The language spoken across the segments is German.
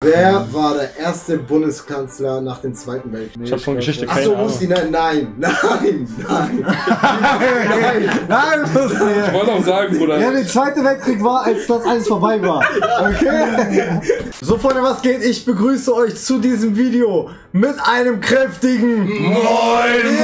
Wer war der erste Bundeskanzler nach dem Zweiten Weltkrieg? Ich hab von Geschichte keine Achso, Ahnung. Musti, nein. Nein. Nein, Musti. Ich wollte auch sagen, Bruder. Ja, der Zweite Weltkrieg war, als das alles vorbei war. Okay? So, Freunde, was geht? Ich begrüße euch zu diesem Video mit einem kräftigen Moin!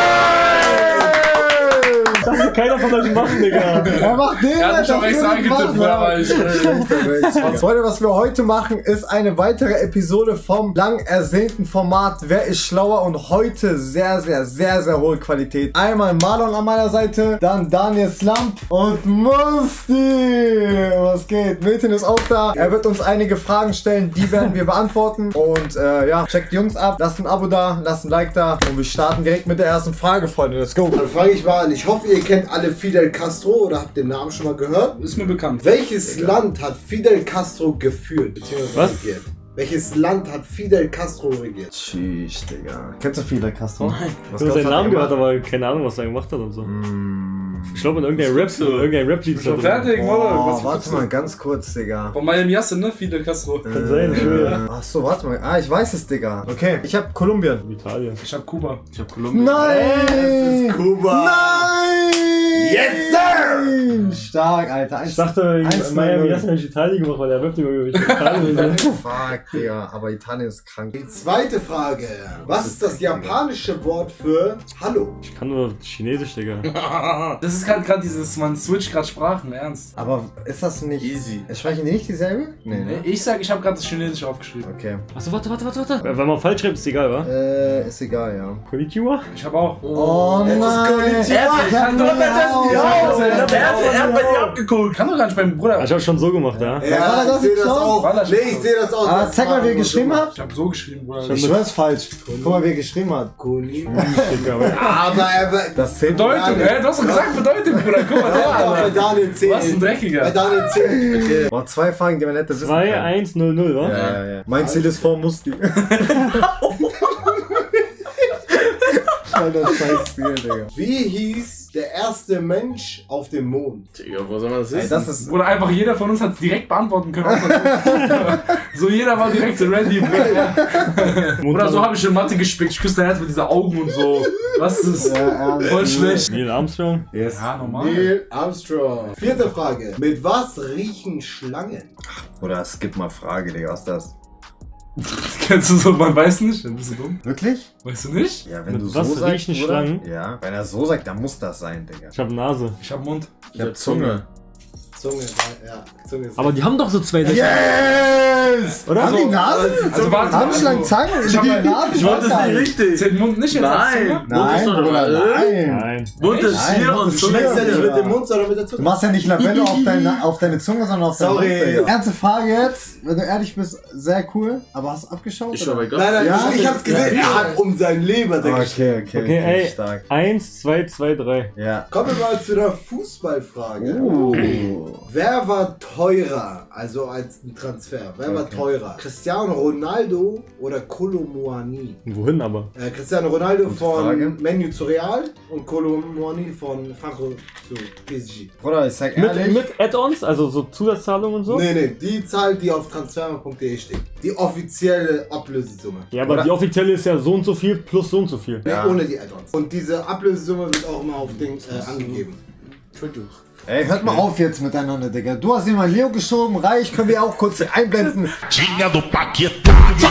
Das will keiner von euch machen, Digga. Er macht den, Er hat mich das auch extra will ich eingetippt, machen. aber ich... Freunde, was wir heute machen, ist eine weitere Episode vom lang ersehnten Format Wer ist schlauer, und heute sehr hohe Qualität. Einmal Marlon an meiner Seite, dann Daniel Slump und Musti. Was geht? Metin ist auch da. Er wird uns einige Fragen stellen, die werden wir beantworten. Und ja, checkt die Jungs ab, lasst ein Abo da, lasst ein Like da und wir starten direkt mit der ersten Frage, Freunde. Let's go. Dann fange ich mal an. Ich hoffe, ihr kennt alle Fidel Castro oder habt den Namen schon mal gehört. Ist mir bekannt. Welches Land hat Fidel Castro geführt, beziehungsweise regiert? Welches Land hat Fidel Castro regiert? Tschüss, Digga. Kennst du Fidel Castro? Nein. Was Ich habe seinen hat er Namen gemacht? gehört, aber keine Ahnung, was er gemacht hat und so. Ich glaube in irgendein Rap-Lied. Schon fertig, Mann. Oh, warte mal ganz kurz, Digga. Von Miami Yasse, ne? Fidel Castro. Kann sein, ich schwöre. Achso, warte mal. Ah, ich weiß es, Digga. Okay, ich hab Kolumbien. Italien. Ich hab Kuba. Ich hab Kolumbien. Nein! Kuba. Nein! Yes, sir! Stark, Alter. Ich dachte, Miami Yasse hätte Italien gemacht, weil er rappt immer über Italien. Fuck, Digga. Aber Italien ist krank. Die zweite Frage. Was ist das japanische Wort für Hallo? Ich kann nur Chinesisch, Digga. Das ist gerade dieses, man switcht gerade Sprachen, ernst. Aber ist das nicht... Easy. Sprechen die nicht dieselbe? Nee, ne? Ich sag, ich habe gerade das Chinesisch aufgeschrieben. Okay. Achso, warte. Wenn man falsch schreibt, ist egal, wa? Ist egal, ja. Konnichiwa? Ich habe auch. Oh Es ist nein! Konnichiwa. Ich hab nur Er hat bei dir abgeguckt. Kann doch gar nicht beim Bruder. Ich hab schon so gemacht, ja. Ja, ich sehe das auch. War das Nee, schon ich so? sehe das auch. Ah, zeig mal, wer geschrieben hat. Ich habe so geschrieben, Bruder. Ich schwör's falsch. Guck mal, wer geschrieben hat. Digga, Aber Das zählt. Bedeutung, hä? Du hast doch gesagt Bedeutung, Bruder. Guck mal, ja, bei der. Daniel 10. Was ein Bei Dreckiger. Daniel 10. Okay. Boah, zwei Fragen, die man hätte wissen können. 2-1-0-0, wa? Ja. Mein Ziel ist vor Musti. Alter, scheiß Ziel, Digga. Wie hieß der erste Mensch auf dem Mond? Digga, wo soll man das Ey, wissen? das ist... Oder einfach jeder von uns hat es direkt beantworten können. So jeder war direkt so ready. Oder so habe ich in Mathe gespickt. Ich küsse dein Herz mit dieser Augen und so. Was ist das? Ja, Voll schlecht. Neil Armstrong? Yes. Ja, normal. Neil Armstrong. Vierte Frage. Mit was riechen Schlangen? Oder skip mal Frage, Digga, was ist das? Kennst du so, man weiß nicht? Dann bist du dumm. Wirklich? Weißt du nicht? Ja, wenn Mit du was so sagst, riechen Bruder. Schlangen? Ja, wenn er so sagt, dann muss das sein, Digga. Ich hab Nase. Ich hab Mund. Ich hab Zunge. Zunge, ja. Zunge ist Aber die haben doch so zwei Löcher. Yes! Oder? Haben die Nasen? Also warte, Haben Schlangen Zangen? Ich hab Die mal- Nasen? Ich wollte es nicht richtig. Zählt Mund nicht jetzt als Zunge? Nein. Nein, Mund ist doch Bruder, normal. nein. Nein. Mund ist Nein, hier Mund und ist Zunge hier. ja ist nicht hier. mit dem Mund, sondern mit der Du Zunge. machst ja nicht Labello auf deine Zunge, sondern auf deine Sorry. Mund, Digga. Ernste Frage jetzt, wenn du ehrlich bist, sehr cool. Aber hast du abgeschaut? Ich oder? schau bei Gott. Nein, Ja, ich hab's gesehen. ja. Er hat um sein Leber Okay, Okay, ey. stark. 1, 2, 2, 3. Ja. Kommen wir mal zu der Fußballfrage. Wer war teurer, also als ein Transfer? Wer war teurer? Cristiano Ronaldo oder Kolo Muani? Wohin aber? Cristiano Ronaldo Gute von Frage. Menu zu Real und Kolo Muani von Franco zu PSG. Bruder, ich sag ehrlich. Mit Add-ons, also so Zusatzzahlungen und so? Nee, die Zahl, die auf transfermarkt.de steht. Die offizielle Ablösesumme. Ja, aber Oder- die offizielle ist ja so und so viel plus so und so viel. Nee, Ja. ohne die Add-ons. Und diese Ablösesumme wird auch immer auf Ding angegeben. Ey, hört mal auf jetzt miteinander, Digga. Du hast ihn mal Leo geschoben, Reich, können wir auch kurz einblenden. Tinha do Paquetá.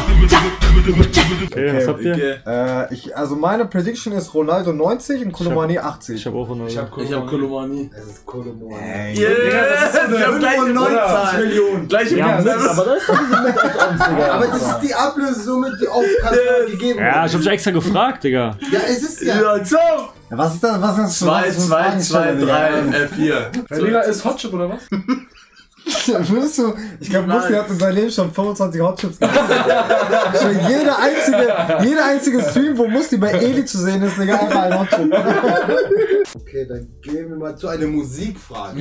Okay, was habt ihr? Also meine Prediction ist Ronaldo 90 und Kolomani 80. Ich hab auch Ronaldo. Ich hab Kolomani. Es ist Kolo Muani. Ey, Yes! Wir haben gleiche 95 Millionen. Gleiche Ja, Million. aber da ist doch diese mit Add-ons, Digga. Aber das ist die Ablösesumme, die auf Transfer gegeben Ja, wird. ich hab dich extra gefragt, Digga. Ja, es ist ja. Ja, so! was ist das? Was ist das? 2, 2, 2, 3, 4. Digga, ist Hotchip oder was? Würdest du? Ich glaube, Musti hat in seinem Leben schon 25 Hotchips gemacht. Schon jeder einzige Stream, wo Musti bei Eli zu sehen ist, Digga, einfach ein Hotchip. Okay, dann gehen wir mal zu einer Musikfrage.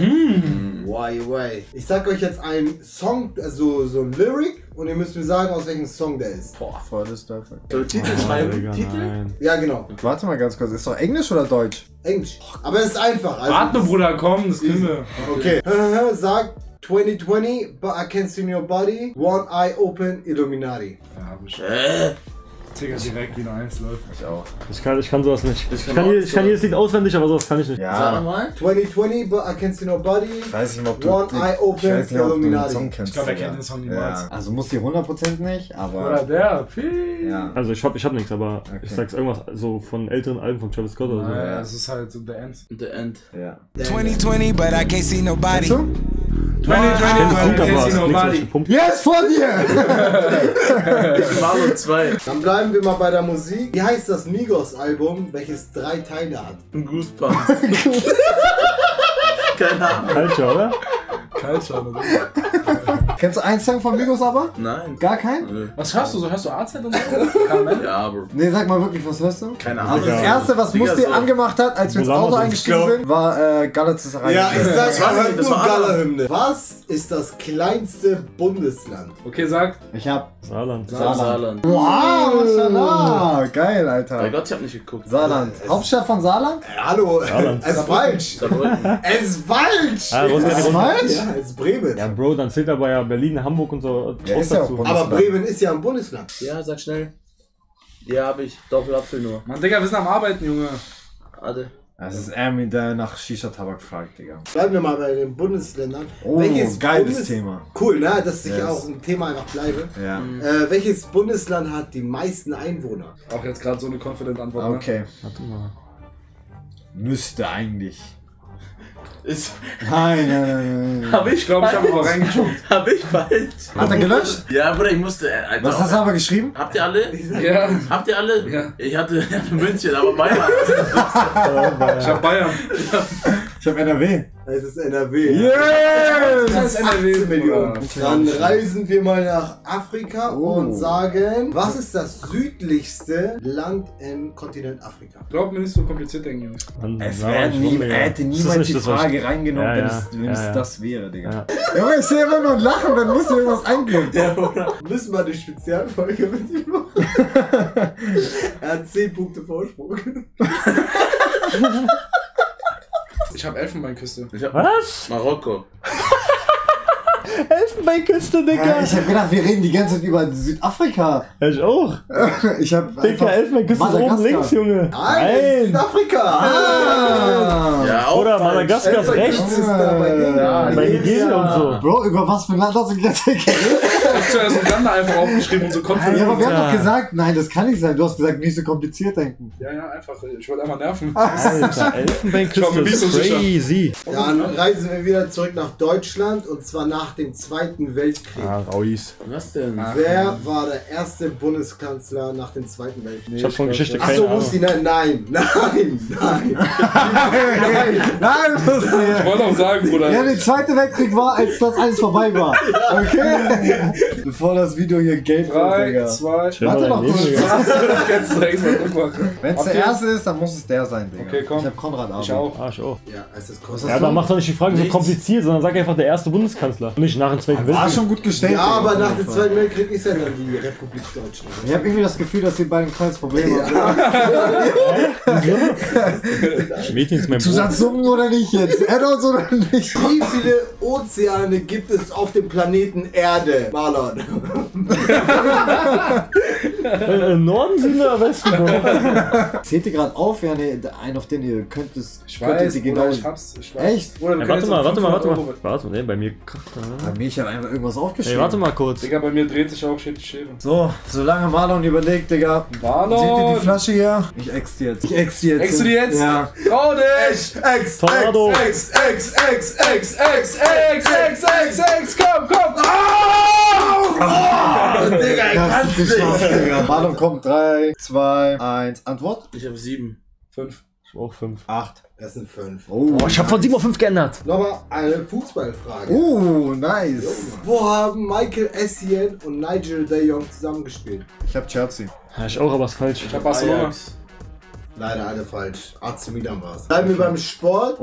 Why? Ich sag euch jetzt einen Song, also so ein Lyric, und ihr müsst mir sagen, aus welchem Song der ist. Voll das Teufel. So, Titel Oh, schreiben. Digga, Titel? nein. Ja, genau. Warte mal ganz kurz, ist doch Englisch oder Deutsch? Englisch. Aber es ist einfach. Also Warte, Bruder, komm, das können wir. Okay. Sag 2020, but I can't see your body. One eye open, Illuminati. Ja, hab ich. Digga, direkt wie eine 1 läuft. Ich auch. Ich kann sowas nicht. Ich Ich kann kann jedes Lied auswendig, aber sowas kann ich nicht. Sag Ja. mal. 2020, but I can't see your body. Ich weiß nicht, ob du One Eye Open, ich weiß nicht, ob du den Illuminati. Song kennst. Ich glaube, er Digga. kennt den Song niemals. Ja. Also muss die 100% nicht, Oder aber. der, viel. Ja. Also ich hab nichts, aber Okay. ich sag's irgendwas so von älteren Alben von Travis Scott oder so. Naja, es ist halt The End. The End. Ja. 2020, but I can't see nobody. Kennst du? 2020, Punkt, aber but I can't see nichts, was nobody. ich pump. Yes, vor dir! Ich Marlon 2. Dann bleiben wir mal bei der Musik. Wie heißt das Migos-Album, welches 3 Teile hat? Ein Goosebumps. Keine Ahnung. Culture, oder? Culture, oder? Kennst du einen Song von Migos aber? Nein. Gar keinen? Nö. Was hörst du so? Hörst du AZ und so? KML? Ja, Bro. Nee, sag mal wirklich, was hörst du? Keine Also Ahnung. das erste, was Digga, Musti so. angemacht hat, als wir ins Bolano Auto Dance. eingestiegen sind, war Galatasaray. Ja, ich sag Das war aber nicht, das nur war Gala-Hymne. Was ist das kleinste Bundesland? Okay, sag. Ich hab Saarland. Saarland. Wow, Mashallah. Geil, Bei Alter. Gott, ich hab nicht geguckt. Saarland. Hauptstadt von Saarland? Hallo, Saarland. es ist falsch. Saarbrücken. Es ist falsch. Ah, Rosberg, Ist das falsch? Ja, es ist Bremen. Ja, Bro, dann zählt aber ja Berlin, Hamburg und so. Ja, auch ist ja dazu. auch Aber Bremen ist ja ein Bundesland. Ja, sag schnell. Ja, hab ich. Doppelapfel nur. Mann, Digga, wir sind am Arbeiten, Junge. Warte. Das ist Ermin, der nach Shisha-Tabak fragt, Digga. Bleiben wir mal bei den Bundesländern. Oh, geiles Thema. Cool, ne? Dass ich Yes. auch ein Thema einfach bleibe. Ja. Welches Bundesland hat die meisten Einwohner? Auch jetzt gerade so eine confident Antwort. Ne? Okay. Warte mal. Müsste eigentlich. Ist. Nein. Hab ich Ich glaube, ich habe aber falsch. reingeschaut. Hab ich falsch. Hat er gelöscht? Ja, Bruder, ich musste. Alter, Was hast du aber geschrieben? Habt ihr alle? Ja. Habt ihr alle? Ja. Ich hatte München, aber Bayern. Ich hab Bayern. Ich hab NRW. Es ist NRW. Yes! Das ist NRW. 18 Millionen. Bruder. Dann reisen wir mal nach Afrika und sagen, was ist das südlichste Land im Kontinent Afrika? Glaub mir nicht so kompliziert denken, Jungs. Dann Es sag wäre ich nie, schon, Digga. er hätte Das ist niemals nicht die das, was Frage ich- reingenommen, Ja, wenn ja. es, wenn es Ja, ja. das wäre, Digga. Ja. Junge, ich sehe immer nur ein Lachen, dann muss irgendwas eingeben. Müssen wir eine Spezialfolge mit ihm machen? Er hat 10 Punkte Vorsprung. Ich hab Elfenbeinküste. Ich hab Was? Marokko. Elfenbeinküste, Digga. Ich hab gedacht, wir reden die ganze Zeit über Südafrika. Ja, ich auch. Ich hab Digga, Elfenbeinküste ist oben Madagaskar. links, Junge. Nein, Südafrika! Ah. Ja, auch. Oder falsch. Madagaskar ist rechts. ist da bei denen. Ja, Bei Nigeria und so. Bro, über was für ein Land hast du geredet? Ich hab zuerst Uganda einfach aufgeschrieben und so confident. Ja, aber wir haben Alter. doch gesagt, nein, das kann nicht sein. Du hast gesagt, nicht so kompliziert denken. Ja, einfach. Ich wollte einfach nerven. Alter, Ich war Elfenbeinküste mir nicht so ist sicher. crazy. Dann reisen wir wieder zurück nach Deutschland und zwar nach dem Zweiten Weltkrieg. Ah, Rauis. Was denn? Wer war der erste Bundeskanzler nach dem Zweiten Weltkrieg? Ich hab von Geschichte keine Achso, Ahnung. muss die nein, nein. Nein, das Ich wollte auch sagen, Bruder. Ja, der Zweite Weltkrieg war, als das alles vorbei war. Okay? Bevor das Video hier gelb wird, 3, Digga. 2, Chill Warte mal noch dein Leben, kurz. Digga. Jetzt direkt mal Druck machen. Wenn es Habt der ihr- erste ist, dann muss es der sein, Digga. Okay, komm. Ich hab Konrad Abi. Ich auch. Ah, ich auch. Ja, es ist Was kostet. Ja, aber mach doch nicht die Frage so Nichts. kompliziert, sondern sag einfach der erste Bundeskanzler. Nicht nach dem Zweiten War Weltkrieg. schon gut gestellt. Ja, Digga, aber auf nach jeden dem Fall. Zweiten Weltkrieg ist ja dann die Republik Deutschland. Ich habe irgendwie das Gefühl, dass die beiden kleines Problem haben. Mädchen ist mein Bruder. Zusatzsummen oder nicht jetzt? Add-ons oder nicht? Wie viele Ozeane gibt es auf dem Planeten Erde, Marlon? Im Norden, Süden oder Westen, Bro? Zählt ihr gerade auf? Ja, ne, einen, auf den ihr könntest. Ich könnt ihr weiß, sie Bruder, genau. ich hab's. Ich weiß. Echt? Bruder, wir Ey, können warte jetzt mal, auf warte mal, 500 warte Euro mal. Warte mal, nee, bei mir kracht. Bei mir, ich habe einfach irgendwas aufgeschrieben. Ey, warte mal kurz. Digga, bei mir dreht sich auch shit die Schere. So, solange Marlon überlegt, Digga. Marlon! Seht ihr die Flasche hier? Ich ex die jetzt. Ich ex die jetzt. Ex du die jetzt? Ja. Trau dich! Ex, Tornado. Ex, Ex, Ex, Ex, Ex, Ex, Ex, komm! Digga, Ja, kannst viel Spaß, nicht. Digga. Marlon kommt. 3, 2, 1. Antwort? Ich hab 7. 5. Ich hab auch 5. 8. Das sind 5. Oh, Ich hab von 7 auf 5 geändert. Nochmal eine Fußballfrage. Nice. Wo haben Michael Essien und Nigel de Jong zusammengespielt? Ich hab Chelsea. Ja, ich auch, aber ist falsch. Ich hab Barcelona. Ajax. Leider alle falsch. AC Milan war's. Bleiben wir beim Sport.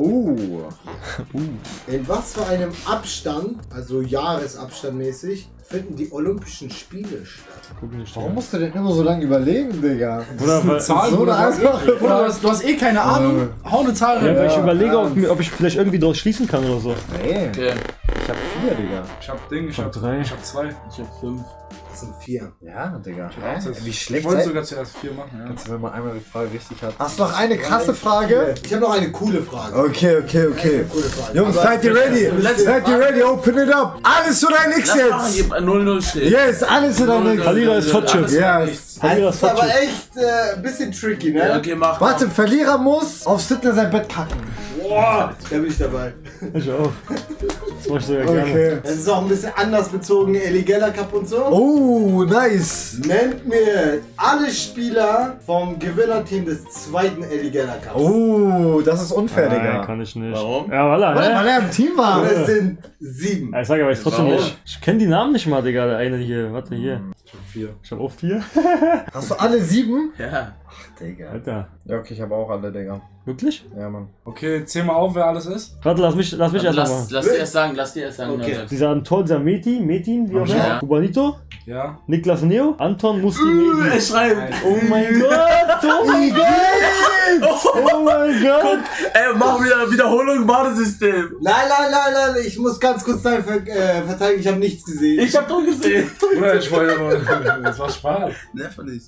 In was für einem Abstand, also Jahresabstand mäßig, finden die Olympischen Spiele statt? Guck nicht. Warum musst du denn immer so lange überlegen, Digga? Bruder, weil, So eine einfache Frage. Du hast eh keine Ahnung. Hau eine Zahl ja, rein. weil ich überlege, ob ich vielleicht irgendwie draus schließen kann oder so. Nee. Okay. Ich hab 4, Digga. Ich hab Ding, ich hab hab 3. Ich hab 2. Ich hab 5. Das sind 4. Ja, Digga. Wie Ich schlecht wollte seid sogar zuerst 4 machen, ja. Kannst du, wenn man einmal die Frage richtig hat. Hast du noch eine krasse Frage? Ich habe noch eine coole Frage. Okay. Eine coole Frage. Jungs, Aber- seid ihr ready? Seid ihr ready? Open it up. Alles oder nix jetzt? 0-0 steht. Yes, alles oder nix. Verlierer ist Fortschritt. Yes. Verlierer Das ist ist aber Fortschritt. echt ein bisschen tricky, ne? Ja, okay, mach. Warte, Verlierer muss auf Sidney sein Bett kacken. Boah, da bin ich dabei. Ich auch. Das mach ich sogar gerne. Okay. Es ist auch ein bisschen anders bezogen, Ellie Geller Cup und so. Oh, nice. Nennt mir alle Spieler vom Gewinnerteam des zweiten Ellie Geller Cups. Oh, das ist unfair, Nein, Digga. kann ich nicht. Warum? Ja, voilà, Weil er im Team war. Und es sind 7. Ja, ich sag aber ich trotzdem Warum? nicht. Ich kenne die Namen nicht mal, Digga. Der eine hier. Warte, hier. Ich hab 4. Ich hab auch 4. Hast du alle 7? Ja. Digga. Alter. Ja, okay, ich habe auch alle, Digga. Wirklich? Ja, Mann. Okay, zähl mal auf, wer alles ist. Warte, lass mich erst mal machen. Lass dir erst sagen, Okay. dann Dieser Anton, dieser Metin, wie auch Ja. immer. Kubanito, Ja. Niklas Neo, Anton Musti Medi. Er schreibt. Oh mein Gott, oh mein Gott, oh mein Gott. Ey, mach wieder Wiederholung, Badesystem. Nein, ich muss ganz kurz sein verteidigen, ich habe nichts gesehen. Ich hab doch gesehen. Bruder, ich wollte nur. Das war Spaß. Nerv nicht.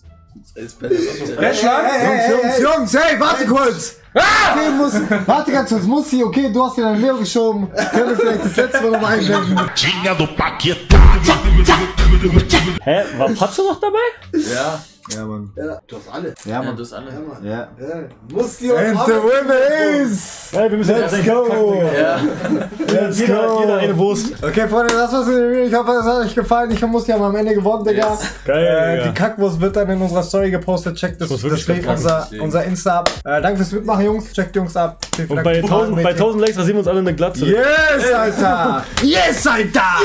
Jungs, hey, warte kurz! Okay, warte ganz kurz, Mussi, okay, du hast dir deine Leo geschoben. Können wir vielleicht das letzte Mal noch mal einblenden? Hä, war Patze noch dabei? Ja. Ja, Mann. Ja, du hast alle. Ja, Ja, Mann. du hast alle. Ja, Mann. Ja. Muss die auch And the winner is... Ja, wir müssen Let's go! Ja. Let's Jeder go! eine Wurst. Okay, Freunde, das war's mit dem Video. Ich hoffe, es hat euch gefallen. Ich muss ja am Ende gewonnen, Digga. Geil, Die Kackwurst wird dann in unserer Story gepostet. Checkt das, muss wirklich deswegen unser Insta ab. Danke fürs Mitmachen, Jungs. Checkt die Jungs ab. Vielen Und Dank bei fürs Mitmachen. 1000 Likes rasieren wir uns alle eine Glatze. Yes, Alter! Yes, Alter!